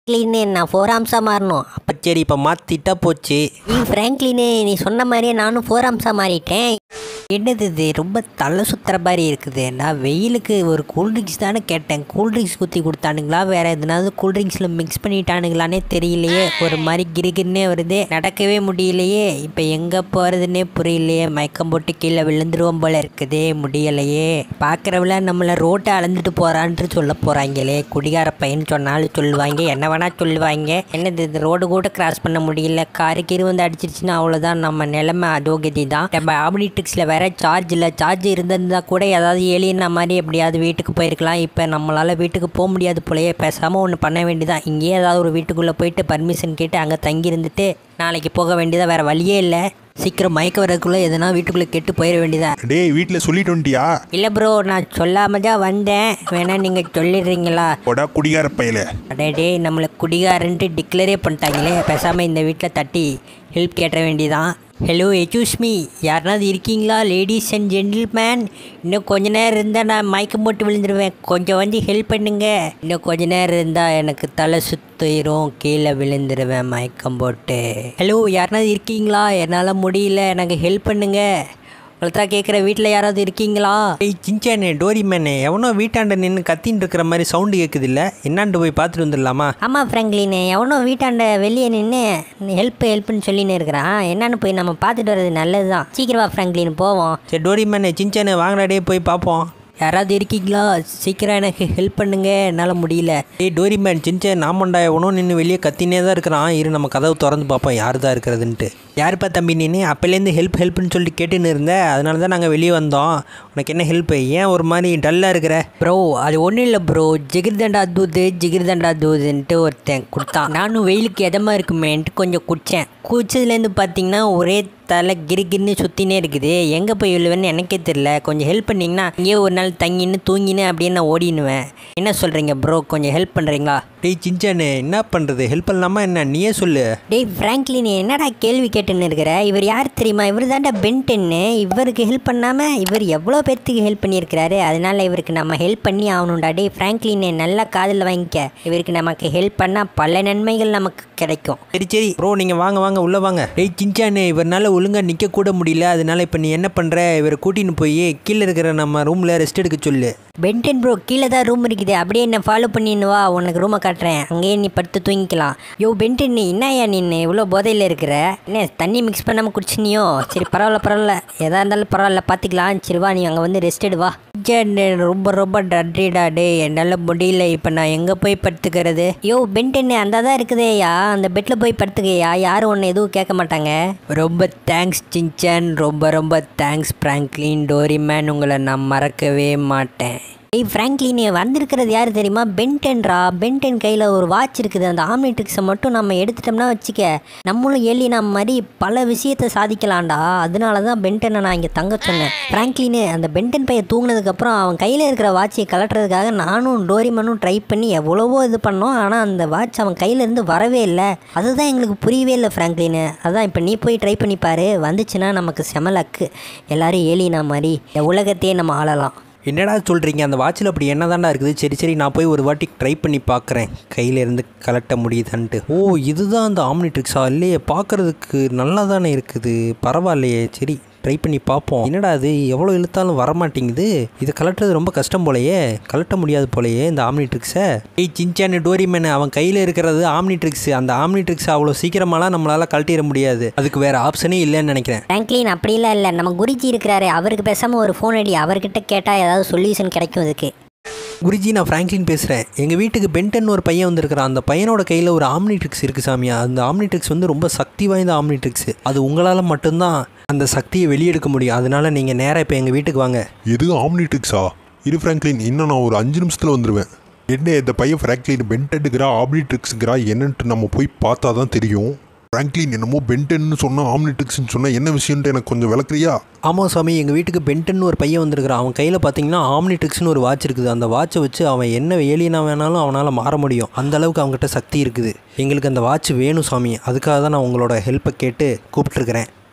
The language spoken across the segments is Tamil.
ஃப்ராங்க்லினே நான் 4 ஆர்ம்ஸாக மாறணும். அப்போ சரி இப்போ மாற்றிட்டா போச்சு. ஃப்ராங்க்லினே நீ சொன்ன மாதிரியே நானும் 4 ஆர்ம்ஸாக மாறிட்டேன். என்னது இது ரொம்ப தலை சுற்றுற மாதிரி இருக்குது. நான் வெயிலுக்கு ஒரு கூல்ட்ரிங்க்ஸ் தானே கேட்டேன். கூல்ட்ரிங்க்ஸ் ஊற்றி கொடுத்தானுங்களா வேறு எதுனாவது கூல்ட்ரிங்க்ஸில் மிக்ஸ் பண்ணிட்டானுங்களானே தெரியலையே. ஒரு மாதிரி கிரிகிரின்னே வருது, நடக்கவே முடியலையே. இப்போ எங்கே போகிறதுனே புரியலையே. மயக்கம் போட்டு கீழே விழுந்துருவோம் போல இருக்குதே, முடியலையே. பார்க்குறவள நம்மளை ரோட்டை அளந்துட்டு போகிறான்ட்டு சொல்ல போகிறாங்களே. குடிகார பையன் சொன்னாலும் சொல்லுவாங்க, என்ன வேணால் சொல்லுவாங்க. என்னது இது ரோடு கூட கிராஸ் பண்ண முடியல. காருக்கு வந்து அடிச்சிருச்சுன்னா அவ்வளோதான், நம்ம நிலைமை அதோகதி தான். நம்ம ஆப்னிட்ரிக்ஸில் வேற சார்ஜ் இல்லை. சார்ஜ் இருந்திருந்தால் கூட ஏதாவது ஏலியனா மாதிரி எப்படியாவது வீட்டுக்கு போயிருக்கலாம். இப்போ நம்மளால் வீட்டுக்கு போக முடியாது போலயே. பேசாமல் ஒன்று பண்ண வேண்டியதான், இங்கேயே ஏதாவது ஒரு வீட்டுக்குள்ளே போயிட்டு பர்மிஷன் கேட்டு அங்கே தங்கி இருந்துட்டு நாளைக்கு போக வேண்டியதாக. வேறு வழியே இல்லை. சீக்கிரம் மயக்க வரக்குள்ளே எதனா வீட்டுக்குள்ளே கெட்டு போயிட வேண்டியதா. டேய் வீட்டில் சொல்லிட்டு வந்துட்டியா? இல்லை ப்ரோ, நான் சொல்லாம தான் வந்தேன். வேணா நீங்கள் சொல்லிடுறீங்களா? போடா குடிகார பையல. டே நம்மளை குடிகாரன்ட்டு டிக்ளரே பண்ணிட்டாங்களே. பேசாமல் இந்த வீட்டில் தட்டி ஹெல்ப் கேட்ட வேண்டியதான். ஹலோ எக்ஸ்கியூஸ் மீ, யாருனாவது இருக்கீங்களா? லேடிஸ் அண்ட் ஜென்டில்மேன், இன்னும் கொஞ்ச நேரம் இருந்தால் நான் மயக்கம் போட்டு விழுந்துருவேன். கொஞ்சம் வந்து ஹெல்ப் பண்ணுங்க. இன்னும் கொஞ்ச நேரம் இருந்தால் எனக்கு தலை சுற்றிரும், கீழே விழுந்துருவேன் மயக்கம் போட்டு. ஹலோ யாருனாவது இருக்கீங்களா? என்னால் முடியல, எனக்கு ஹெல்ப் பண்ணுங்க. உங்கள்தான் கேட்குற, வீட்டில் யாராவது இருக்கீங்களா? ஏய் சின்சானே, டோரிமேனே, எவனோ வீட்டாண்ட நின்று கத்தின்னு இருக்கிற மாதிரி சவுண்டு கேட்குது இல்லை? என்னாண்டு போய் பார்த்துட்டு வந்துடலாமா? ஆமாம் ஃப்ராங்க்லினே, எவனோ வீட்டாண்ட வெளியே நின்று ஹெல்ப்னு சொல்லின்னு இருக்கிறான். என்னன்னு போய் நம்ம பார்த்துட்டு வர்றது நல்லது தான். சீக்கிரமா ஃப்ராங்க்லின் போவோம். சரி டோரிமேனே, சின்சானே வாங்கடாடே போய் பார்ப்போம். யாராவது இருக்கீங்களா? சீக்கிரம் எனக்கு ஹெல்ப் பண்ணுங்க, என்னால் முடியல. ஏய் டோரிமேன், சின்சான் நாமண்டா எவனோ நின்று வெளியே கத்தினே தான் இருக்கிறான். இரு நம்ம கதவு திறந்து பார்ப்போம் யார் தான் இருக்கிறதுன்ட்டு. யாருப்பா தம்பி நீ? அப்போலேருந்து ஹெல்ப்னு சொல்லிட்டு கேட்டுன்னு இருந்தேன். அதனால தான் நாங்கள் வெளியே வந்தோம். உனக்கு என்ன ஹெல்ப்பு? ஏன் ஒரு மாதிரி டல்லாக இருக்கிற? ப்ரோ அது ஒன்றும் இல்லை ப்ரோ, ஜிகிர்தண்டா தூதுன்ட்டு ஒருத்தன் கொடுத்தான். நானும் வெயிலுக்கு எதமாக இருக்குமேன்ட்டு கொஞ்சம் குடித்தேன். குடிச்சதுலேருந்து பார்த்தீங்கன்னா ஒரே தலை கிரிகின்னு சுற்றினே இருக்குது. எங்கே போய் விழுவேன்னு எனக்கே தெரில. கொஞ்சம் ஹெல்ப் பண்ணிங்கன்னா இங்கேயே ஒரு நாள் தங்கின்னு தூங்கின்னு அப்படியே நான் ஓடினுவேன். என்ன சொல்கிறீங்க ப்ரோ, கொஞ்சம் ஹெல்ப் பண்ணுறீங்களா? டேய் சின்சானே, என்ன பண்ணுறது? ஹெல்ப் பண்ணலாமா என்ன? நீயே சொல்லு. டேய் ஃப்ராங்க்லின், என்னடா கேள்வி கேட்டுன்னு இருக்கிற? இவர் யார் தெரியுமா? இவர் தாண்டா பென்டன்னு. இவருக்கு ஹெல்ப் பண்ணாமல் இவர் எவ்வளோ பேர்த்துக்கு ஹெல்ப் பண்ணியிருக்கிறாரு. அதனால இவருக்கு நம்ம ஹெல்ப் பண்ணி ஆகணும்டா. டேய் ஃப்ராங்க்லின், நல்லா காதில் வாங்கிக்க. இவருக்கு நமக்கு ஹெல்ப் பண்ணால் பல நன்மைகள் நமக்கு கிடைக்கும். சரி ப்ரோ, நீங்கள் வாங்க உள்ளே வாங்க. டேய் சின்சானே, இவரால் ஒழுங்காக நிற்க கூட முடியல. அதனால இப்போ நீ என்ன பண்ணுற? இவரை கூட்டின்னு போய் கீழே இருக்கிற நம்ம ரூமில் ரெஸ்ட் எடுக்க சொல்லு. பென்டன் ப்ரோ, கீழே தான் ரூம் இருக்குது. அப்படியே என்ன ஃபாலோ பண்ணின்னு வா, உனக்கு ரூமை காட்டுறேன். அங்கேயே நீ படுத்து தூங்கிக்கலாம். யோ பென்டன், நீ என்னையா நின்று இவ்வளோ போதையில் இருக்கிற? என்ன தண்ணி மிக்ஸ் பண்ணாமல் குடிச்சினியோ? சரி பரவாயில்ல, எதாக இருந்தாலும் பரவாயில்ல, பார்த்துக்கலாம். சரி வா, நீ அங்கே வந்து ரெஸ்ட் எடு வா. ரொம்ப நன்றிடா. டே என்னால் முடியல, இப்போ நான் எங்கே போய் படுத்துக்கிறது? யோ பென்டன், அந்த தான் இருக்குதேயா, அந்த பெட்டில் போய் படுத்துக்கையா, யாரும் ஒன்று எதுவும் கேட்க மாட்டாங்க. ரொம்ப தேங்க்ஸ் சின்சான், ரொம்ப தேங்க்ஸ் ஃப்ராங்க்லின். டோரிமேன், உங்களை நான் மறக்கவே மாட்டேன். ஏய் ஃப்ராங்க்லின், வந்திருக்கிறது யார் தெரியுமா? பென்டன்ரா. பென்டன் கையில் ஒரு வாட்ச் இருக்குது. அந்த ஆம்னிட்ரிக்ஸை மட்டும் நம்ம எடுத்துட்டோம்னா வச்சுக்க, நம்மளும் ஏலியனா மாதிரி பல விஷயத்தை சாதிக்கலாம்டா. அதனால தான் பென்டனை நான் இங்கே தங்க சொன்னேன். ஃப்ராங்க்லின், அந்த பென்டன் பையன் தூங்கினதுக்கப்புறம் அவன் கையில் இருக்கிற வாட்சை கலட்டுறதுக்காக நானும் டோரிமனும் ட்ரை பண்ணி எவ்வளவோ இது பண்ணோம். ஆனால் அந்த வாட்ச் அவன் கையிலேருந்து வரவே இல்லை. அதுதான் எங்களுக்கு புரியவே இல்லை ஃப்ராங்க்லின். அதான் இப்போ நீ போய் ட்ரை பண்ணி பாரு, வந்துச்சுன்னா நமக்கு செமலக்கு. எல்லோரும் ஏலியனா மாதிரி இந்த உலகத்தையே நம்ம ஆளலாம். என்னடா சொல்கிறீங்க? அந்த வாட்சில் அப்படி என்ன தாண்டா இருக்குது? சரி நான் போய் ஒரு வாட்டி ட்ரை பண்ணி பார்க்குறேன், கையிலேருந்து கலட்ட முடியுதான்ட்டு. ஓ, இதுதான் அந்த ஆம்னிட்ரிக்ஸா? இல்லையே, பார்க்குறதுக்கு நல்லா தானே இருக்குது. பரவாயில்லையே, சரி ட்ரை பண்ணி பார்ப்போம். என்னடா அது எவ்வளோ இழுத்தாலும் வரமாட்டேங்குது. இதை கலட்டுறது ரொம்ப கஷ்டம் போலையே, கலட்ட முடியாது போலையே இந்த ஆம்னிட்ரிக்ஸை. ஏய் சின்சான், டோரிமேன், அவன் கையில் இருக்கிறது ஆம்னிட்ரிக்ஸ். அந்த ஆம்னிட்ரிக்ஸ் அவ்வளோ சீக்கிரமாலாம் நம்மளால் கழட்டிட முடியாது. அதுக்கு வேறு ஆப்ஷனே இல்லைன்னு நினைக்கிறேன். ஃப்ராங்க்லின், அப்படிலாம் இல்லை. நம்ம குருஜி இருக்கிறாரு, அவருக்கு பேசாமல் ஒரு ஃபோன் அடி. அவர்கிட்ட கேட்டால் ஏதாவது சொல்யூஷன் கிடைக்கும் இதுக்கு. குருஜி, நான் ஃப்ராங்க்லின் பேசுகிறேன். எங்கள் வீட்டுக்கு பென்டன் ஒரு பையன் வந்திருக்கிறான். அந்த பையனோட கையில் ஒரு ஆம்னிட்ரிக்ஸ் இருக்குது சாமியா. அந்த ஆம்னிட்ரிக்ஸ் வந்து ரொம்ப சக்தி வாய்ந்த ஆம்னிட்ரிக்ஸ். அது உங்களால் மட்டும்தான் அந்த சக்தியை வெளியெடுக்க முடியும். அதனால நீங்கள் நேராக இப்போ எங்கள் வீட்டுக்கு வாங்க. எது ஆம்னிட்ரிக்ஸா? இரு ஃப்ராங்க்லின், இன்னும் நான் ஒரு 5 நிமிஷத்தில் வந்துடுவேன். என்ன இந்த பையன் ஃப்ராங்க்லின் பென்டனுக்குறா ஆம்னிட்ரிக்ஸுங்கிறா என்னன்ட்டு நம்ம போய் பார்த்தா தான் தெரியும். ஃப்ராங்க்லின், என்னமோ பென்டன்னு சொன்னால் ஆம்னிட்ரிக்ஸ்ன்னு சொன்னால் என்ன விஷயம்ன்ட்டு எனக்கு கொஞ்சம் விளக்குறியா? ஆமாம் சாமி, எங்கள் வீட்டுக்கு பென்டன் ஒரு பையன் வந்திருக்கிறான். அவன் கையில் பார்த்தீங்கன்னா ஆம்னிட்ரிக்ஸ்னு ஒரு வாட்ச் இருக்குது. அந்த வாட்சை வச்சு அவன் என்ன ஏலியனா வேணாலும் அவனால் மாற முடியும். அந்த அளவுக்கு அவங்ககிட்ட சக்தி இருக்குது. எங்களுக்கு அந்த வாட்ச் வேணும் சாமி. அதுக்காக தான் நான் உங்களோட ஹெல்ப்பை கேட்டு கூப்பிட்டுருக்கிறேன்.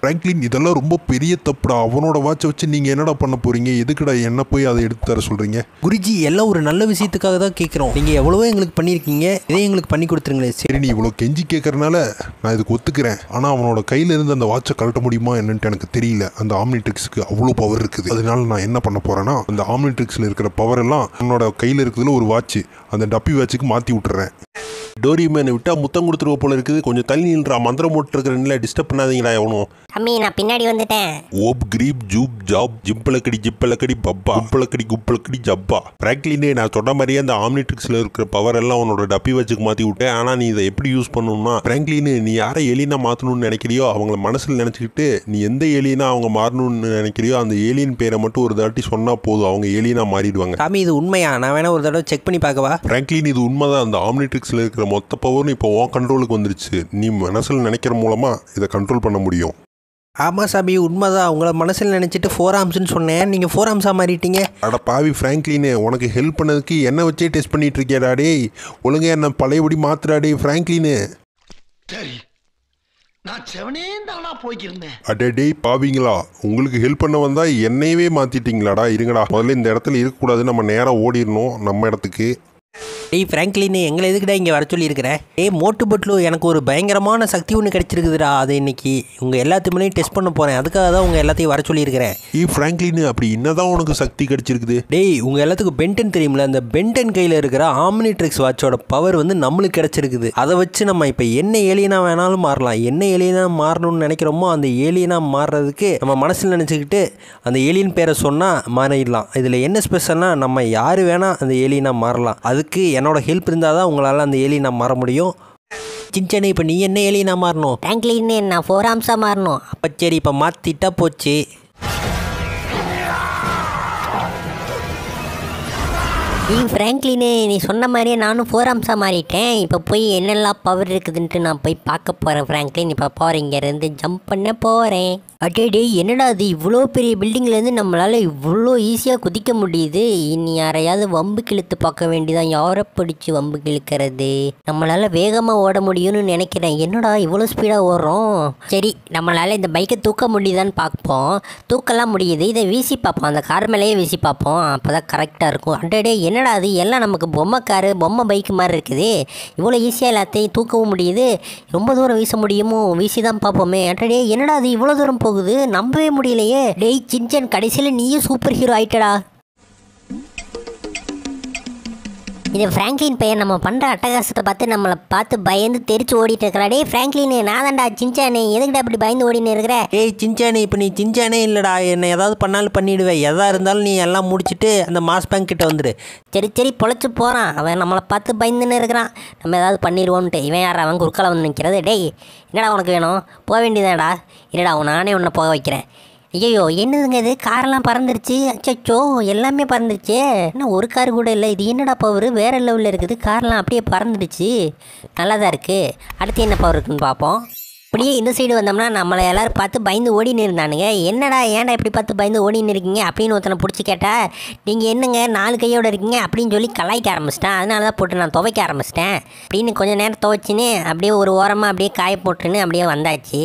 ஃப்ராங்க்லின் இதெல்லாம் ரொம்ப பெரிய தப்புடா. அவனோட வாட்சை வச்சு நீங்கள் என்னடா பண்ண போகிறீங்க? எதுக்குடா என்ன போய் அதை எடுத்து தர சொல்கிறீங்க? குருஜி எல்லாம் ஒரு நல்ல விஷயத்துக்காக தான் கேட்குறோம். நீங்கள் எவ்வளவோ எங்களுக்கு பண்ணியிருக்கீங்க, இதே எங்களுக்கு பண்ணி கொடுத்துருங்களே. சரி, நீ இவ்வளோ கெஞ்சி கேட்கறனால நான் இதுக்கு ஒத்துக்கிறேன். ஆனால் அவனோட கையில் இருந்து அந்த வாட்சை கழட்ட முடியுமா என்னன்ட்டு எனக்கு தெரியல. அந்த ஆம்னிட்ரிக்ஸுக்கு அவ்வளோ பவர் இருக்குது. அதனால நான் என்ன பண்ண போகிறேன்னா, அந்த ஆம்னிட்ரிக்ஸில் இருக்கிற பவர் எல்லாம் அவனோட கையில் இருக்கிறதுல ஒரு வாட்ச், அந்த டப்பி வாட்சுக்கு மாற்றி விட்டுறேன். டோரிமேனை விட்டா முத்தம் கொடுத்துருவ போல இருக்குது. கொஞ்சம் தள்ளி நின்றா. மந்திரம் போட்டுருக்கிறேன்ல, டிஸ்டர்ப் பண்ணாதீங்களா எவனும். அம்மி நான் பின்னாடி வந்துட்டேன். ஓப் கிரீப் ஜூப் ஜாப் ஜிம்பலக்கடி ஜிப்பலக்கடி பப்பா குப்பலக்கடி குப்பலக்கடி ஜப்பா. ஃப்ராங்க்லினே, நான் சொன்ன மாதிரியே அந்த ஆம்னிட்ரிக்ஸில் இருக்கிற பவர் எல்லாம் உன்னோட டப்பி வச்சுக்கு மாற்றி விட்டேன். ஆனால் நீ இதை எப்படி யூஸ் பண்ணணும்னா, ஃப்ராங்க்லினே, நீ யாரை ஏலியனா மாற்றணும்னு நினைக்கிறியோ அவங்கள மனசில் நினச்சிக்கிட்டு நீ எந்த ஏலியனா அவங்க மாறணும்னு நினைக்கிறியோ அந்த ஏலியன் பேரை மட்டும் ஒரு தாட்டி சொன்னால் போதும், அவங்க ஏலியனா மாறிடுவாங்க. சாமி இது உண்மையா? நான் வேணா ஒரு தடவை செக் பண்ணி பார்க்கவா? ஃப்ராங்க்லின், இது உண்மைதான். அந்த ஆம்னிட்ரிக்ஸில் இருக்கிற மொத்த பவரும் இப்போ உன் கண்ட்ரோலுக்கு வந்துருச்சு. நீ மனசில் நினைக்கிற மூலமாக இதை கண்ட்ரோல் பண்ண முடியும். ஆமாம் சாமி, உண்மைதான். உங்களை மனசில் நினச்சிட்டு 4 ஆர்ம்ஸ்னு சொன்னேன், நீங்கள் 4 ஆர்ம்ஸாக மாறிட்டீங்க. அட பாவி ஃப்ராங்க்லினே, உனக்கு ஹெல்ப் பண்ணதுக்கு என்ன வச்சே டெஸ்ட் பண்ணிட்டு இருக்கியாடா டேய். ஒழுங்கா என்ன பழையபடி மாத்துறாடே ஃப்ராங்க்லினே. சரி, நான் செவனே தானா போய்க்கிருந்தேன். அடே டேய் பாவிங்களா, உங்களுக்கு ஹெல்ப் பண்ண வந்தா என்னையவே மாத்திட்டீங்களாடா. இருங்கடா, முதல்ல இந்த இடத்துல இருக்கக்கூடாது, நம்ம நேராக ஓடிடணும் நம்ம இடத்துக்கு. டேய் ஃப்ராங்க்லின், எங்களை எதுக்குடா இங்கே வர சொல்லியிருக்கிறேன்? மோட்டு பட்லு, எனக்கு ஒரு பயங்கரமான சக்தி ஒன்று கிடச்சிருக்குதுடா. அது இன்னைக்கு உங்கள் எல்லாத்துமே டெஸ்ட் பண்ண போகிறேன். அதுக்காக தான் உங்கள் எல்லாத்தையும் வர சொல்லியிருக்கிறேன். ஃப்ராங்க்லின், அப்படி என்னதான் உனக்கு சக்தி கிடைச்சிருக்குது? டேய், உங்கள் எல்லாத்துக்கும் பென்டன் தெரியுமில்ல? அந்த பென்டன் கையில் இருக்கிற ஆம்னிட்ரிக்ஸ் வாட்சோட பவர் வந்து நம்மளுக்கு கிடச்சிருக்குது. அதை வச்சு நம்ம இப்போ என்ன ஏலியனா வேணாலும் மாறலாம். என்ன ஏலியனா மாறணும்னு நினைக்கிறோமோ அந்த ஏலியனா மாறுறதுக்கு நம்ம மனசில் நினச்சிக்கிட்டு அந்த ஏலியன் பேரை சொன்னால் மாறிடலாம். இதில் என்ன ஸ்பெஷல்னா, நம்ம யார் வேணால் அந்த ஏலியனா மாறலாம். அதுக்கு என்னோட ஹெல்ப் இருந்தால் தான் உங்களால் அந்த ஏலியனா மாற முடியும். சின்சானே, இப்போ நீ என்ன ஏலியனா மாறணும்? ஃப்ராங்க்லின், நான் 4 ஆர்ம்ஸாக மாறணும். அப்போ சரி, இப்போ மாற்றிட்டா போச்சு. ஃப்ராங்க்லின், நீ சொன்ன மாதிரியே நானும் 4 ஆர்ம்ஸாக மாறிட்டேன். இப்போ போய் என்னெல்லாம் பவர் இருக்குதுன்ட்டு நான் போய் பார்க்க போகிறேன். ஃப்ராங்க்லின், இப்போ போகிறேன், இங்கேருந்து ஜம்ப் பண்ண போகிறேன். அடே என்னடா அது, இவ்வளோ பெரிய பில்டிங்லேருந்து நம்மளால் இவ்வளோ ஈஸியாக குதிக்க முடியுது. இனி யாரையாவது வம்பு கிழத்து பார்க்க வேண்டியதான். யாரை பிடிச்சி வம்பு கிழக்கிறது? நம்மளால் வேகமாக ஓட முடியும்னு நினைக்கிறேன். என்னடா இவ்வளோ ஸ்பீடாக ஓடுறோம்? சரி, நம்மளால் இந்த பைக்கை தூக்க முடியுதான்னு பார்ப்போம். தூக்கலாம் முடியுது. இதை வீசி பார்ப்போம், அந்த கார் மேலேயே வீசி பார்ப்போம். அப்போ தான் கரெக்டாக இருக்கும். அடே என்னடா அது, எல்லாம் நமக்கு பொம்மை காரு பொம்மை பைக்கு மாதிரி இருக்குது. இவ்வளோ ஈஸியாக எல்லாத்தையும் தூக்கவும் முடியுது. ரொம்ப தூரம் வீச முடியுமோ? வீசி தான் பார்ப்போமே. அடே என்னடா அது இவ்வளோ தூரம் போகுது, நம்பவே முடியலையே. டேய் சின்சான், கடைசியில் நீயும் சூப்பர் ஹீரோ ஆயிட்டடா. இது ஃப்ராங்க்லின் பையன் நம்ம பண்ணுற அட்டகாசத்தை பார்த்து நம்மளை பார்த்து பயந்து தெரிச்சு ஓடிட்டு இருக்கிறா. டே ஃப்ராங்க்லின், நான் தான்டா சின்சானே, எதுக்கிட்ட அப்படி பயந்து ஓடின்னு இருக்கிற? சின்சானே, இப்போ நீ சின்சானே இல்லைடா. என்னை ஏதாவது பண்ணாலும் பண்ணிவிடுவேன். எதாக இருந்தாலும் நீ எல்லாம் முடிச்சுட்டு அந்த மாஸ் பேங்க் கிட்ட வந்துடு. சரி பொழைச்சி போகிறான். அவன் நம்மளை பார்த்து பயந்துன்னு இருக்கிறான். நம்ம ஏதாவது பண்ணிடுவோன்ட்டு. இவன் யார்? அவன் குறுக்கால வந்து நிற்கிறது. டேய் என்னடா உனக்கு வேணும்? போக வேண்டியதாடா. இல்லைடா, நானே உன்னை போக வைக்கிறேன். ஐயோ என்னதுங்க இது, காரெல்லாம் பறந்துருச்சு. அச்சோ எல்லாமே பறந்துருச்சு. இன்னும் ஒரு கார் கூட இல்லை. இது என்னடா பவர்? வேறு லெவலில் இருக்குது. கார்லாம் அப்படியே பறந்துடுச்சு. நல்லா தான் இருக்குது. அடுத்து என்ன பவர் இருக்குன்னு பார்ப்போம். அப்படியே இந்த சைடு வந்தோம்னா நம்மளை எல்லோரும் பார்த்து பயந்து ஓடின்னு இருந்தானுங்க. என்னடா ஏன்டா இப்படி பார்த்து பயந்து ஓடின்னு இருக்கீங்க அப்படின்னு ஒருத்தனை பிடிச்சி கேட்டால், நீங்கள் என்னங்க 4 கையோடு இருக்கீங்க அப்படின்னு சொல்லி கலாய்க்க ஆரம்பிச்சிட்டேன். அதனால தான் போட்டு நான் துவைக்க ஆரம்பிச்சிட்டேன். அப்படின்னு கொஞ்சம் நேரம் துவைச்சின்னு அப்படியே ஒரு ஓரமாக அப்படியே காய போட்டுன்னு அப்படியே வந்தாச்சு.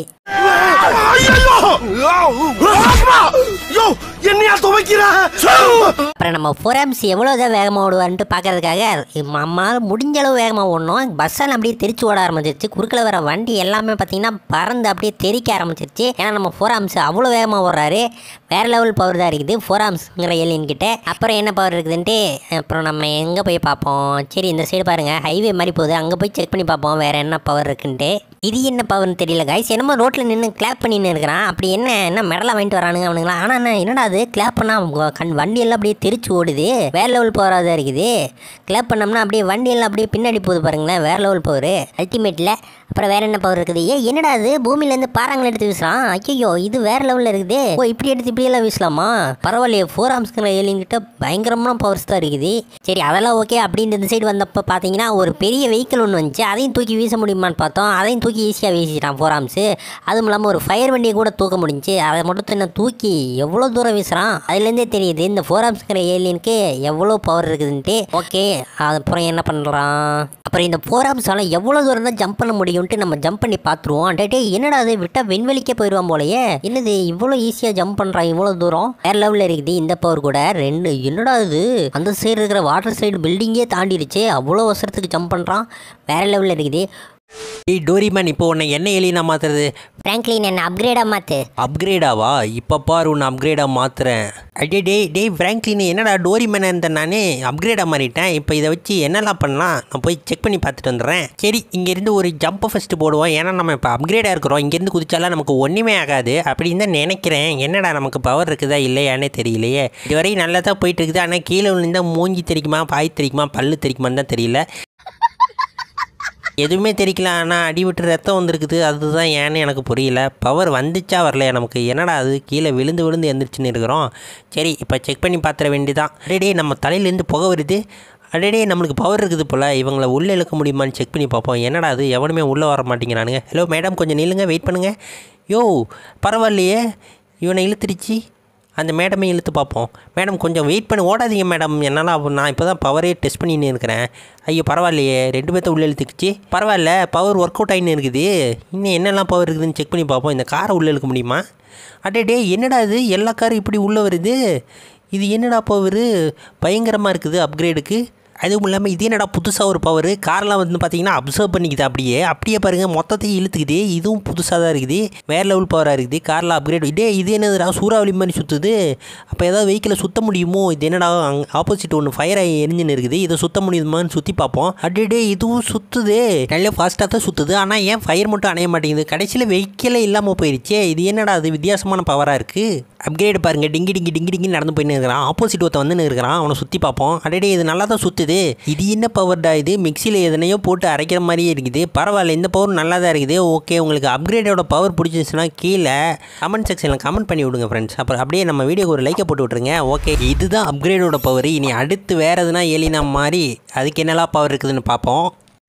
அப்புறம் நம்ம 4 ஆர்ம்ஸ் எவ்வளோதான் வேகமாக ஓடுவார்ன்ட்டு பார்க்கறதுக்காக நம்மளால் முடிஞ்ச அளவு வேகமாக ஓடணும். பஸ்ஸால் அப்படியே தெரிச்சு ஓட ஆரம்பிச்சிருச்சு. குறுக்கில் வர வண்டி எல்லாமே பார்த்தீங்கன்னா பறந்து அப்படியே தெரிக்க ஆரம்பிச்சிருச்சு. ஏன்னா நம்ம 4 ஆர்ம்ஸ் அவ்வளோ வேகமாக ஓடுறாரு. வேறு லெவல் பவர் தான் இருக்குது 4 ஆர்ம்ஸ்ங்கிற ஏலியன்கிட்ட. அப்புறம் என்ன பவர் இருக்குதுன்ட்டு அப்புறம் நம்ம எங்கே போய் பார்ப்போம். சரி, இந்த சைடு பாருங்கள், ஹைவே மாதிரி போகுது. அங்கே போய் செக் பண்ணி பார்ப்போம் வேறு என்ன பவர் இருக்குன்ட்டு. இது என்ன பவர்னு தெரியல கைஸ். என்னமோ ரோட்டில் நின்று கிளாப் பண்ணின்னு இருக்கிறான். அப்படி என்ன மெடலாக வாங்கிட்டு வரானுங்க அவனுங்களா. ஆனால் என்னடா அது, கிளாப் பண்ணால் வண்டியெல்லாம் அப்படியே தெரிச்சு ஓடுது. வேறு லெவல் பவராக தான் இருக்குது. கிளாப் பண்ணோம்னா அப்படியே வண்டியெல்லாம் அப்படியே பின்னாடி போகுது பாருங்களேன். வேறு லெவல் பவர் அல்டிமேட்டில். அப்புறம் வேறு என்ன பவர் இருக்குது? என்னடா அது, பூமியிலேருந்து பாறாங்களை எடுத்து வீசலாம். ஐயோ இது வேறு லெவலில் இருக்குது. ஓ இப்படி எடுத்து இப்படியெல்லாம் வீசலாமா? பரவாயில்லையே, 4 ஆர்ம்ஸ்ங்கிற ஏலியன்கிட்ட பயங்கரமான பவர்ஸ் தான் இருக்குது. சரி அதெல்லாம் ஓகே. அப்படின்ட்டு இந்த சைடு வந்தப்போ பார்த்தீங்கன்னா ஒரு பெரிய வெஹிக்கிள் ஒன்று வந்துச்சு. அதையும் தூக்கி வீச முடியுமான்னு பார்த்தோம். அதையும் தூக்கி ஈஸியாக வீசிட்டான் 4 ஆர்ம்ஸ். அதுவும் இல்லாமல் ஒரு ஃபயர் ஃபயர் வண்டியை கூட தூக்க முடிஞ்சு அதை மட்டும் என்ன தூக்கி எவ்வளோ தூரம் வீசுகிறான். அதுலேருந்தே தெரியுது இந்த 4 ஆர்ம்ஸ்ங்கிற ஏலியனுக்கு எவ்வளோ பவர் இருக்குதுன்ட்டு. ஓகே, அப்புறம் என்ன பண்ணுறான், அப்புறம் இந்த 4 ஆர்ம்ஸால் எவ்வளோ தூரம் தான் ஜம்ப் பண்ண முடியும்ட்டு நம்ம ஜம்ப் பண்ணி பார்த்துருவோம். டே என்னடா அது விட்டால் விண்வெளிக்கே போயிடுவான் போலயே, என்னது இவ்வளோ ஈஸியாக ஜம்ப் பண்ணுறான் இவ்வளோ தூரம், வேற லெவலில் இருக்குது இந்த பவர் கூட. என்னடா இது அந்த சைடு இருக்கிற வாட்டர் சைடு பில்டிங்கே தாண்டிடுச்சு, அவ்வளோ வருஷத்துக்கு ஜம்ப் பண்ணுறான், வேற லெவலில் இருக்குது. டேய் டோரிமேன், இப்போ உன்னை என்ன ஏலியனா மாற்றுறது? ஃப்ராங்க்லின் என்ன அப்கிரேடாக மாற்று. அப்கிரேடாவா? இப்போ பாரு உன்னை அப்கிரேடாக மாற்றுறேன். டேய் ஃப்ராங்க்லின், என்னடா டோரிமேன் இருந்த நானே அப்கிரேடாக மாறிட்டேன். இப்போ இதை வச்சு என்னெல்லாம் பண்ணலாம், நான் போய் செக் பண்ணி பார்த்துட்டு வந்துடுறேன். சரி, இங்கேருந்து ஒரு ஜம்ப்பை ஃபஸ்ட்டு போடுவோம். ஏன்னா நம்ம இப்போ அப்கிரேடாக இருக்கிறோம், இங்கேருந்து குதிச்சாலாம் நமக்கு ஒன்றுமே ஆகாது அப்படின்னு தான் நினைக்கிறேன். என்னடா நமக்கு பவர் இருக்குதா இல்லையானே தெரியலையே. இதுவரையும் நல்லா தான் போயிட்டு இருக்குது. ஆனால் கீழே விழுந்தால் மூஞ்சி தெரிக்குமா, பாய் தெரிக்குமா, பல்லு தெரிக்குமான்னு தான் தெரியல. எதுவுமே தெரிக்கல, ஆனால் அடிவிட்டு ரத்தம் வந்துருக்குது. அதுதான் ஏன்னு எனக்கு புரியல. பவர் வந்துச்சா வரலையா நமக்கு? என்னடா அது கீழே விழுந்து எந்திரிச்சுன்னு இருக்கிறோம். சரி, இப்போ செக் பண்ணி பார்த்துட வேண்டியதான். அடே நம்ம தலையிலேருந்து புகை வருது. அடே நம்மளுக்கு பவர் இருக்குது போல். இவங்களை உள்ளே இழுக்க முடியுமான்னு செக் பண்ணி பார்ப்போம். என்னடா அது எவனுமே உள்ளே வர மாட்டேங்கிறானுங்க. ஹலோ மேடம், கொஞ்சம் நில்லுங்க, வெயிட் பண்ணுங்கள். யோ பரவாயில்லையே, இவனை இழுத்துருச்சு. அந்த மேடமே இழுத்து பார்ப்போம். மேடம் கொஞ்சம் வெயிட் பண்ணி ஓடாதீங்க மேடம், என்னால் நான் இப்போ தான் பவரே டெஸ்ட் பண்ணின்னு இருக்கிறேன். ஐயோ பரவாயில்லையே, 2 பேர்த்த உள்ளே இழுத்துக்குச்சு. பரவாயில்ல, பவர் ஒர்க் அவுட் ஆகின்னு இருக்குது. இன்னும் என்னெல்லாம் பவர் இருக்குதுன்னு செக் பண்ணி பார்ப்போம். இந்த காரை உள்ளே இழுக்க முடியுமா? டே என்னடா இது, எல்லா காரும் இப்படி உள்ளே வருது. இது என்னடா பவர், பயங்கரமாக இருக்குது அப்கிரேடுக்கு. அதுவும் இல்லாமல் இது என்னடா புதுசாக ஒரு பவர். கார்லாம் வந்து பார்த்தீங்கன்னா அப்சர்வ் பண்ணிக்குது. அப்படியே பாருங்கள், மொத்தத்தையும் இழுத்துக்குது. இதுவும் புதுசாக தான் இருக்குது, வேறு லெவல் பவராக இருக்குது. காரில் அப்கிரேட். இது என்னதுடா சூறாவளி மாதிரி சுற்றுது. அப்போ ஏதாவது வெஹிக்கிளை சுற்ற முடியுமோ? இது என்னடா ஆப்போசிட் ஒன்று ஃபயர் ஆகி எரிஞ்சுன்னு இருக்குது, இதை சுற்ற முடியுமான்னு சுற்றி பார்ப்போம். இதுவும் சுற்றுது, நல்ல ஃபாஸ்ட்டாக தான் சுற்றுது. ஆனால் ஏன் ஃபயர் மட்டும் அணைய மாட்டேங்குது? கடைசியில் வெஹிக்கிளே இல்லாமல் போயிடுச்சே. இது என்னடா அது வித்தியாசமான பவராக இருக்குது. அப்கிரேட் பாருங்கள், டிங்கி நடந்து போயின்னு இருக்கிறான். ஆப்போசிட் ஒருத்த வந்து இருக்கிறான், அவனை சுற்றி பார்ப்போம். இது நல்லா தான் சுற்றுது. இது என்ன பவர்டா இது? மிக்சியில் எதனையோ போட்டு அரைக்கிற மாதிரியே இருக்குது. பரவாயில்ல, இந்த பவர் நல்லா தான் இருக்குது. ஓகே, உங்களுக்கு அப்கிரேடோட பவர் பிடிச்சிச்சுன்னா கீழே கமெண்ட் செக்ஷனில் கமெண்ட் பண்ணி விடுங்க ஃப்ரெண்ட்ஸ். அப்புறம் அப்படியே நம்ம வீடியோக்கு ஒரு லைக்கை போட்டு விட்ருங்க. ஓகே, இதுதான் அப்கிரேடோட பவர். இனி அடுத்து வேறு எதுனா ஏலினா மாதிரி அதுக்கு என்னெல்லாம் பவர் இருக்குதுன்னு பார்ப்போம்.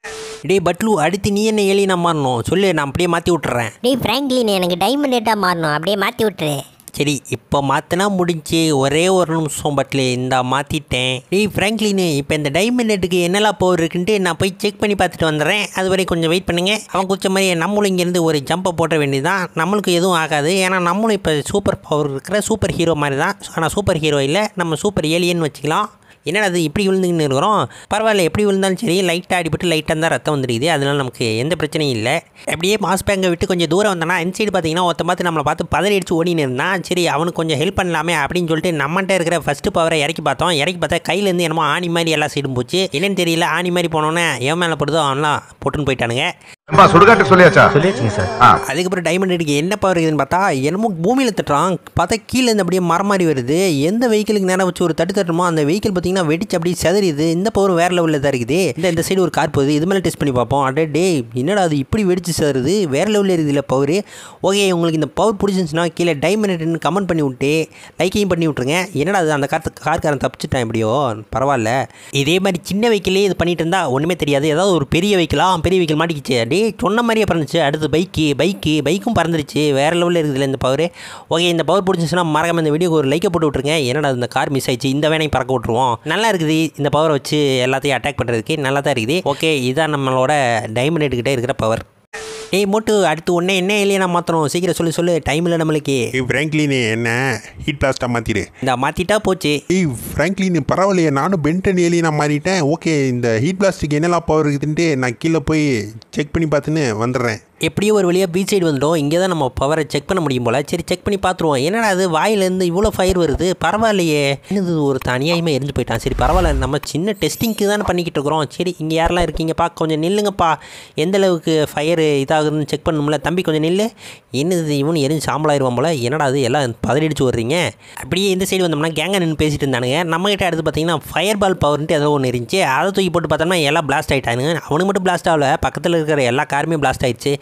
பட்லு, அடுத்து நீ என்ன ஏலினா மாறணும் சொல்லு, நான் அப்படியே மாற்றி விட்டுறேன். ஃப்ராங்க்லின், எனக்கு டைமண்ட் ரேட்டாக மாறணும், அப்படியே மாற்றி விட்டுரு. சரி, இப்போ மாற்றினா முடிஞ்சு. ஒரே ஒரு நிமிஷம் பட்லு, இந்த மாற்றிட்டேன். ஃப்ராங்க்லின், இப்போ இந்த டைமண்ட் நெட்டுக்கு என்னெல்லாம் பவர் இருக்குன்ட்டு நான் போய் செக் பண்ணி பார்த்துட்டு வந்துடுறேன். அது வரை கொஞ்சம் வெயிட் பண்ணுங்கள். அவன் குச்ச மாதிரி நம்மளும் இங்கேருந்து ஒரு ஜம்பை போட்ட வேண்டியதுதான். நம்மளுக்கு எதுவும் ஆகாது. ஏன்னா நம்மளும் இப்போ சூப்பர் பவர் இருக்கிற சூப்பர் ஹீரோ மாதிரி தான். ஆனால் சூப்பர் ஹீரோ இல்லை, நம்ம சூப்பர் ஏலியன் வச்சுக்கலாம். என்னடா அது இப்படி விழுந்துக்கின்னு இருக்கிறோம்? பரவாயில்ல, எப்படி விழுந்தாலும் சரி, லைட்டாக அடிபட்டு லைட்டாக தான் ரத்தம் வந்துருக்குது. அதனால நமக்கு எந்த பிரச்சனையும் இல்லை. அப்படியே மாஸ் பேங்கை விட்டு கொஞ்சம் தூரம் வந்தோன்னா இந்த சைடு பார்த்தீங்கன்னா ஒருத்த பார்த்து நம்மளை பார்த்து பதறி அடிச்சு ஓடின்னு இருந்தான். சரி, அவனுக்கு கொஞ்சம் ஹெல்ப் பண்ணலாமே அப்படின்னு சொல்லிட்டு நம்மகிட்ட இருக்கிற ஃபஸ்ட்டு பவரை இறக்கி பார்த்தோம். இறக்கி பார்த்தா கையிலேருந்து என்னமோ ஆணி மாதிரி எல்லா சைடும் போச்சு. என்னன்னு தெரியல, ஆணி மாதிரி போனோன்னே எவன் மேலே போடுதோ அவன்லாம் போட்டுன்னு போயிட்டானுங்க. சுடுகாட்டு சொல்லியாச்சுங்க சார். அதுக்கப்புறம் டைமண்ட் எடுக்க என்ன பவர் இருக்குதுன்னு பார்த்தா என்னமோ பூமியில் தட்டுறான். பார்த்தா கீழே இருந்து அப்படியே மரம் மாதிரி வருது. எந்த வெஹிக்கிளுக்கு நேரம் வச்சு ஒரு தட்டுமோ அந்த வெஹிக்கிள் பார்த்தீங்கன்னா வெடிச்சு அப்படியே செதறிது. இந்த பவர் வேறு லெவலில் தான் இருக்குது. இந்த சைடு ஒரு கார் போகுது, இது மேலே டெஸ்ட் பண்ணி பார்ப்போம். என்னடா அது இப்படி வெடிச்சு செதறுது, வேறு லெவலில் இருக்குது இல்லை பவர். ஓகே, உங்களுக்கு இந்த பவர் பிடிச்சிருந்துச்சுன்னா கீழே டைமண்ட் கமெண்ட் பண்ணி விட்டு லைக்கையும் பண்ணி விட்ருங்க. என்னடா அது அந்த கார்காரன் தப்பிச்சுட்டான் எப்படியோ, பரவாயில்ல. இதே மாதிரி சின்ன வெஹிக்கிளே இது பண்ணிட்டு இருந்தா ஒன்றுமே தெரியாது. ஏதாவது ஒரு பெரிய வெஹிக்கிள் மாட்டிக்கிச்சு. சொன்ன மாதிரியே பறந்துச்சு. அடுத்து பைக்கும் பறந்துருச்சு. வேறு லெவலில் இருக்குதுல்ல இந்த பவர். ஓகே, இந்த பவர் பிடிச்சிச்சுன்னா மறக்காம இந்த வீடியோக்கு ஒரு லைக்கை போட்டு விட்ருங்க. என்னடா இந்த கார் மிஸ் ஆயிடுச்சு, இந்த வேணையும் பறக்க விட்ருவோம். நல்லா இருக்குது இந்த பவரை வச்சு எல்லாத்தையும் அட்டாக் பண்ணுறதுக்கு, நல்லா தான் இருக்குது. ஓகே, இதுதான் நம்மளோட டைமண்ட் எடுக்கிட்டே இருக்கிற பவர். மோட்டு, அடுத்து ஒன்றே என்ன ஏலியனா மாற்றணும், சீக்கிரம் சொல்லு, டைம் இல்லை நம்மளுக்கு. ஃப்ராங்க்லின், என்ன ஹீட் பிளாஸ்ட்டாக மாற்றிடு. இந்த மாற்றிட்டா போச்சு. ஃப்ராங்க்லின், பரவாயில்லையே, நானும் பென்டன் ஏலியனா மாறிட்டேன். ஓகே, இந்த ஹீட் பிளாஸ்ட்டுக்கு என்னெல்லாம் பவர் இருக்குதுன்ட்டு நான் கீழே போய் செக் பண்ணி பார்த்துன்னு வந்துடுறேன். எப்படியோ ஒரு வழியாக பீச் சைடு வந்துட்டோம். இங்கே தான் நம்ம பவரை செக் பண்ண முடியும் போல். சரி, செக் பண்ணி பார்த்துருவோம். என்னடா அது வாயிலேருந்து இவ்வளோ ஃபயர் வருது, பரவாயில்லையே. என்னது ஒரு தனியாகவே எரிஞ்சு போயிட்டான். சரி பரவாயில்ல, நம்ம சின்ன டெஸ்டிங்க்கு தானே பண்ணிக்கிட்டு இருக்கிறோம். சரி, இங்கே யாரெல்லாம் இருக்கீங்கப்பா, கொஞ்சம் நில்லுங்கப்பா. எந்த அளவுக்கு ஃபயர் இதாகுதுன்னு செக் பண்ணணும்ல. தம்பி கொஞ்சம் நில்லு. என்னது இவனு எரிஞ்சு சாம்பலாயிருவான் போல். என்னடா அது எல்லாம் பதறிடிச்சு வர்றீங்க. அப்படியே இந்த சைடு வந்தோம்னா கேங்க நின்று பேசிட்டு இருந்தானுங்க. நம்மகிட்ட அடுத்து பார்த்தீங்கன்னா ஃபயர் பால் பவர்ன்ட்டு ஏதோ ஒன்று இருந்துச்சு. அதை தூக்கி போட்டு பார்த்தோம்னா எல்லாம் பிளாஸ்ட் ஆகிட்டானுங்க. அவனுக்கு மட்டும் பிளாஸ்ட் ஆகல, பக்கத்தில் இருக்கிற எல்லா காருமே பிளாஸ்ட் ஆயிடுச்சு.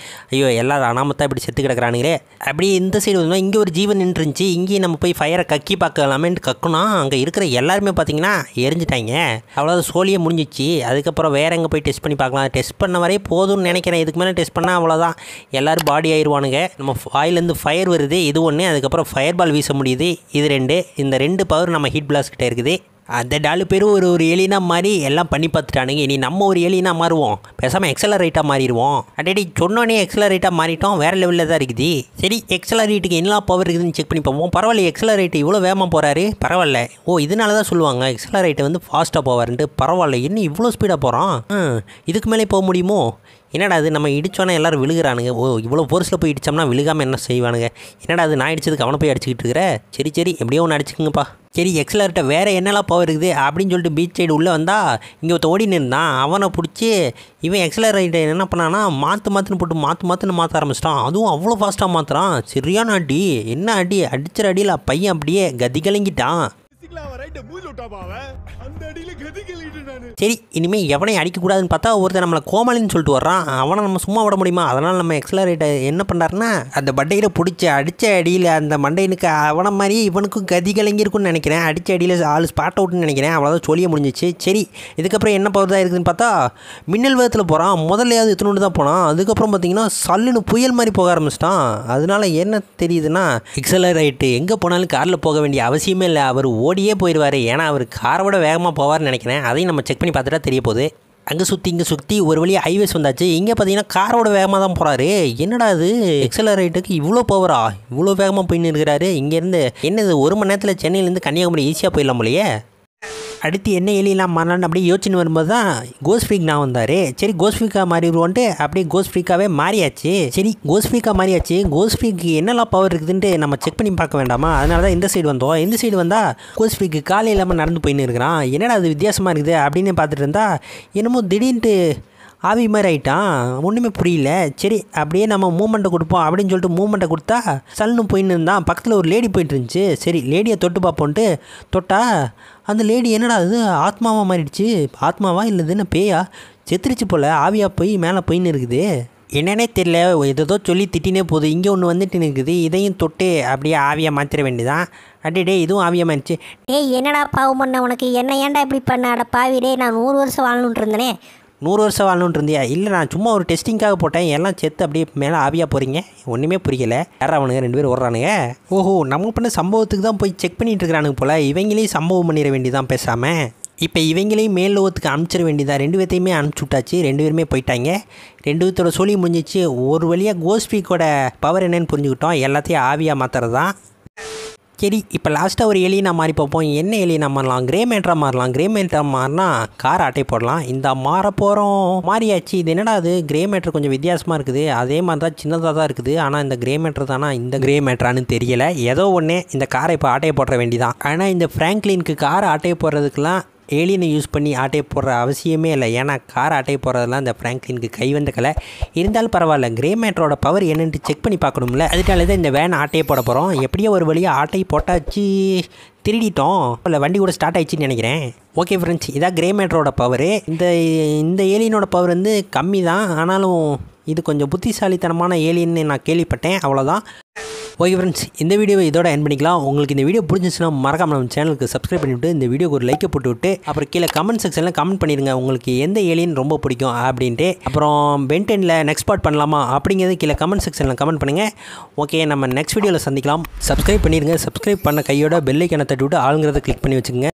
ஐயோ எல்லாரும் அனாமத்தான் இப்படி செத்து கிடக்குறானுங்களே. அப்படியே இந்த சைடு வந்தோம்னா இங்கே ஒரு ஜீவன் நின்றுருந்துச்சு. இங்கேயும் நம்ம போய் ஃபயரை கக்கி பார்க்கலாமேன்ட்டு கக்குனா அங்கே இருக்கிற எல்லாருமே பார்த்தீங்கன்னா எரிஞ்சிட்டாங்க. அவ்வளோ சோழியே முடிஞ்சிச்சு. அதுக்கப்புறம் வேறு எங்கே போய் டெஸ்ட் பண்ணி பார்க்கலாம். டெஸ்ட் பண்ண வரையே போதும்னு நினைக்கிறேன். இதுக்கு மேலே டெஸ்ட் பண்ணால் அவ்வளோதான், எல்லோரும் பாடி ஆயிடுவானுங்க. நம்ம வாயிலேருந்து ஃபயர் வருது, இது ஒன்று. அதுக்கப்புறம் ஃபயர் பால் வீச முடியுது, இது 2. இந்த 2 பவர் நம்ம ஹீட் பிளாஸ்ட் கிட்டே இருக்குது. அந்த 4 பேரும் ஒரு ஏலினா மாதிரி எல்லாம் பண்ணி பார்த்துட்டானுங்க. இனி நம்ம ஒரு ஏலினா மாறுவோம், பேசாமல் எக்ஸலரேட்டாக மாறிடுவோம். அடேடி சொன்னோன்னே எக்ஸலரேட்டாக மாறிட்டோம், வேறு லெவலில் தான் இருக்குது. சரி எக்ஸலரேட்டுக்கு என்ன பவர் இருக்குதுன்னு செக் பண்ணி பார்ப்போம். பரவாயில்ல, எக்ஸலரேட் இவ்வளோ வேகமாக போகிறாரு, பரவாயில்ல. இதனால தான் சொல்லுவாங்க எக்ஸலரேட்டை வந்து ஃபாஸ்ட்டாக போவாருன்ட்டு. பரவாயில்ல, இன்னும் இவ்வளோ ஸ்பீடாக போகிறான். இதுக்கு மேலே போக முடியுமோ? என்னடா அது, நம்ம இடித்தோன்னா எல்லோரும் விழுகிறானுங்க. இவ்வளோ ஃபோர்ஸில் போய் இடித்தோம்னா விழுகாமல் என்ன செய்வானுங்க? என்னடா அது, நான் இடிச்சதுக்கு அவனை போய் அடிச்சுக்கிட்டு இருக்கிற? சரி எப்படியோ ஒன்று அடிச்சுக்குங்கப்பா. சரி எக்ஸலரேட்டை வேறு என்னெல்லாம் பவர் இருக்குது அப்படின்னு சொல்லிட்டு பீச் சைடு உள்ளே வந்தால் இங்கே ஒருத்த ஓடி நின்றான். அவனை பிடிச்சி இவன் எக்ஸலரேட்டை என்ன பண்ணான்னா மாற்றுன்னு போட்டு மாற்ற ஆரம்பிச்சிட்டான். அதுவும் அவ்வளோ ஃபாஸ்ட்டாக மாற்றுறான். சரியான அடி, என்ன அடி, அடிச்சிற அடியில் பையன் அப்படியே கதி கலங்கிட்டான். சரி இனிமேல் எவனையும் அடிக்கக்கூடாதுன்னு பார்த்தா ஒருத்தர் நம்மளை கோமாளின்னு சொல்லிட்டு வர்றான். அவனை நம்ம சும்மா விட முடியுமா? அதனால் நம்ம எக்ஸலரேட்டை என்ன பண்ணுறாருன்னா அந்த மண்டையில் பிடிச்சி அடித்த அடியில் அந்த மண்டையனுக்கு அவனை மாதிரி இவனுக்கும் கதி கலங்கியிருக்குன்னு நினைக்கிறேன். அடித்த அடியில் ஆள் ஸ்பாட் அவுட்னு நினைக்கிறேன். அவ்வளோதான் சொல்லிய முடிஞ்சிச்சு. சரி இதுக்கப்புறம் என்ன பவர் தான் இருக்குதுன்னு பார்த்தா மின்னல் வேகத்தில் போகிறான். முதல்லையாவது எத்தனோண்டு தான் போனான். அதுக்கப்புறம் பார்த்தீங்கன்னா சல்லுன்னு புயல் மாதிரி போக ஆரம்பிச்சிட்டான். அதனால் என்ன தெரியுதுன்னா எக்ஸலரேட்டு எங்கே போனாலும் காரில் போக வேண்டிய அவசியமே இல்லை, அவர் ஓடியே போயிடுவார். ஏன்னா அவர் காரை விட வேகமாக போவார்னு நினைக்கிறேன். அதையும் நம்ம செக் பண்ணி பார்த்துட்டா தெரிய போகுது. அங்கே சுற்றி ஒரு வழியாக ஹைவேஸ் வந்தாச்சு. இங்கே பார்த்தீங்கன்னா காரோட வேகமாக தான் போகிறாரு. என்னடா இது, எக்ஸலரேட்டுக்கு இவ்வளோ பவரா, இவ்வளோ வேகமாக போயின்னு இருக்கிறாரு. இங்கேருந்து என்னது 1 மணி நேரத்தில் சென்னையிலேருந்து கன்னியாகுமரி ஈஸியாக போயிடலாம் போலையே. அடுத்து என்ன எலியெல்லாம் மாறலான்னு அப்படியே யோசிச்சுன்னு வரும்போது தான் கோஸ்ட் ஃப்ரீக் நான் வந்தார். சரி கோஸ்ட் ஃப்ரீக்காக மாறிடுவோன்ட்டு அப்படியே கோஸ்ட் ஃப்ரீக்காகவே மாறியாச்சு. சரி கோஸ்ட் ஃப்ரீக்காக மாறியாச்சு. கோஸ்ட் ஃப்ரீக்கு என்னெல்லாம் பவர் இருக்குதுன்ட்டு நம்ம செக் பண்ணி பார்க்க வேண்டாமா? அதனால தான் இந்த சைடு வந்தோம். இந்த சைடு வந்தால் கோஸ்ட் ஃப்ரீக்கு காலை இல்லாமல் நடந்து போயின்னு இருக்கிறான். என்னடா அது வித்தியாசமாக இருக்குது அப்படின்னு பார்த்துட்டு இருந்தா என்னமோ திடீர்னுட்டு ஆவி மாதிரி ஆகிட்டான். ஒன்றுமே புரியல. சரி அப்படியே நம்ம மூமெண்ட்டை கொடுப்போம் அப்படின்னு சொல்லிட்டு மூமெண்ட்டை கொடுத்தா சல்னு போயின்னு இருந்தான். பக்கத்தில் ஒரு லேடி போயிட்டு இருந்துச்சு. சரி லேடியை தொட்டு பார்ப்போன்ட்டு தொட்டா அந்த லேடி என்னடா அது ஆத்மாவாக மாறிடுச்சு. ஆத்மாவா இல்லை இதுன்னு பேயா செத்துருச்சு போல், ஆவியாக போய் மேலே போயின்னு இருக்குது. என்னன்னே தெரியல, ஏதோ சொல்லி திட்டினே போகுது. இங்கே ஒன்று வந்துட்டு இருக்குது. இதையும் தொட்டு அப்படியே ஆவியாக மாற்றிட வேண்டியதான். அடே இதுவும் ஆவியாக மாறிடுச்சு. என்னடா பாவம் பண்ண உனக்கு, என்ன ஏன்டா இப்படி பண்ண? அட பாவிடே, நான் 100 வருஷம் வாழணுன்ட்டு இருந்தேனே. 100 வருஷம் வாழணுன்ட்டு இருந்தியா? இல்லை நான் சும்மா ஒரு டெஸ்டிங்காக போட்டேன். எல்லாம் செத்து அப்படியே மேலே ஆவியாக போகிறீங்க. ஒன்றுமே புரியலை. யார் அவனுங்க 2 பேர் ஓடுறானுங்க. ஓஹோ நம்ம பண்ண சம்பவத்துக்கு தான் போய் செக் பண்ணிட்டு இருக்கிறானுங்க போல். இவங்களையும் சம்பவம் பண்ணிட வேண்டியதான் பேசாமல். இப்போ இவங்களையும் மேல் லோகத்துக்கு அனுப்பிச்சிட வேண்டியதான். 2 பேர்த்தையுமே அனுப்பிச்சி விட்டாச்சு. 2 பேருமே போயிட்டாங்க. 2 பேர்த்தோட சொல்லி முடிஞ்சிச்சு. ஒரு வழியாக கோஸ்ட் ஃப்ரீக்கோட பவர் என்னன்னு புரிஞ்சுக்கிட்டோம். எல்லாத்தையும் ஆவியாக மாற்றுறது தான். சரி இப்போ லாஸ்ட்டாக ஒரு எலினா மாறி பார்ப்போம். என்ன எலினா மாறலாம்? கிரே மேட்டராக மாறலாம். கிரே மேட்டராக மாறினா கார் அட்டை போடலாம். இந்த மாற போகிறோம் மாறியாச்சு. இது என்னடா அது, கிரே மேட்டர் கொஞ்சம் வித்தியாசமாக இருக்குது. அதே மாதிரி தான் சின்னதாக தான் இருக்குது. ஆனால் இந்த கிரே மேட்டர் தானா இந்த கிரே மேட்டரானு தெரியலை. ஏதோ ஒன்று இந்த காரை இப்போ ஆட்டையை போடுற வேண்டிதான். ஆனால் இந்த ஃப்ராங்க்லினுக்கு காரை ஆட்டையை போடுறதுக்கெலாம் ஏலியனை யூஸ் பண்ணி ஆட்டையை போடுற அவசியமே இல்லை. ஏன்னா கார் ஆட்டையை போடுறதுலாம் இந்த ஃப்ராங்க்லினுக்கு கை வந்த கலை. இருந்தாலும் பரவாயில்ல, கிரே மேட்டரோட பவர் என்னென்னு செக் பண்ணி பார்க்கணும்ல. அதுக்காக தான் இந்த வேன் ஆட்டையை போட போகிறோம். எப்படியோ ஒரு வழியாக ஆட்டையை போட்டாச்சு. திருடிட்டோம், இல்லை வண்டி கூட ஸ்டார்ட் ஆயிடுச்சுன்னு நினைக்கிறேன். ஓகே ஃப்ரெண்ட்ஸ், இதான் கிரே மேட்டரோட பவரு. இந்த ஏலியனோட பவர் வந்து கம்மி தான். ஆனாலும் இது கொஞ்சம் புத்திசாலித்தனமான ஏலியன்னு நான் கேள்விப்பட்டேன். அவ்வளோதான். ஓகே ஃப்ரெண்ட்ஸ், இந்த வீடியோவை இதோட எண்ட் பண்ணிக்கலாம். உங்களுக்கு இந்த வீடியோ பிடிச்சிச்சுன்னா மறக்காம நம்ம சேனலுக்கு சப்ஸ்கிரைப் பண்ணிவிட்டு இந்த வீடியோக்கு ஒரு லைக்கை போட்டு விட்டு அப்புறம் கீழே கமெண்ட் செக்ஷனில் கமெண்ட் பண்ணிடுங்க உங்களுக்கு எந்த ஏலியன் ரொம்ப பிடிக்கும் அப்படின்ட்டு. அப்புறம் பென்டெனில் நெக்ஸ்ட் பார்ட் பண்ணலாமா அப்படிங்கிறது கீழே கமெண்ட் செக்ஷனில் கமெண்ட் பண்ணுங்கள். ஓகே நம்ம நெக்ஸ்ட் வீடியோவில் சந்திக்கலாம். சப்ஸ்கிரைப் பண்ணிடுங்க. சப்ஸ்கிரைப் பண்ண கையோட பெல் ஐக்கானை தட்டி விட்டு ஆளுங்கிறத கிளிக் பண்ணி வச்சுக்கோங்க.